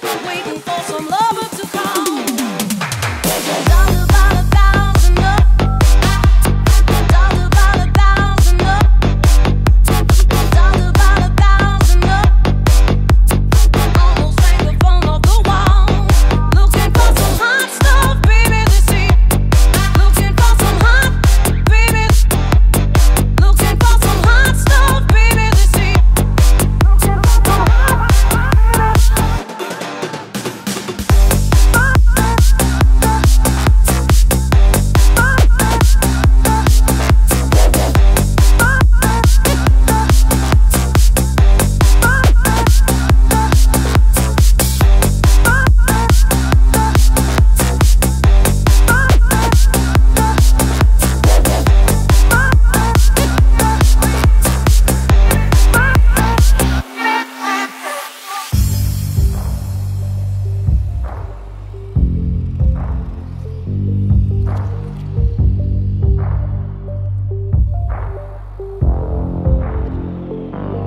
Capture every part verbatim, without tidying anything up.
waiting for some lover to come. Dollar by the thousand up, dollar by the thousand up, dollar by the thousand up. Almost hang the phone off the wall. Looking for some hot stuff, baby, to see. Looking for some hot, baby. Looking for some hot stuff, baby, to see.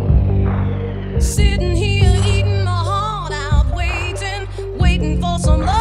Sitting here eating my heart out, waiting, waiting for some love.